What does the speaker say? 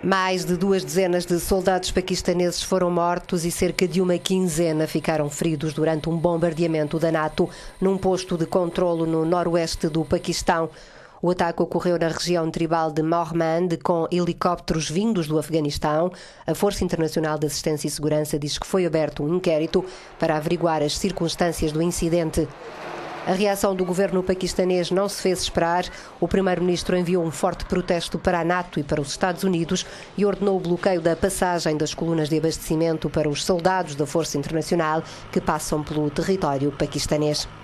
Mais de 2 dezenas de soldados paquistaneses foram mortos e cerca de uma quinzena ficaram feridos durante um bombardeamento da NATO num posto de controlo no noroeste do Paquistão. O ataque ocorreu na região tribal de Mohmand com helicópteros vindos do Afeganistão. A Força Internacional de Assistência e Segurança diz que foi aberto um inquérito para averiguar as circunstâncias do incidente. A reação do governo paquistanês não se fez esperar. O primeiro-ministro enviou um forte protesto para a NATO e para os Estados Unidos e ordenou o bloqueio da passagem das colunas de abastecimento para os soldados da Força Internacional que passam pelo território paquistanês.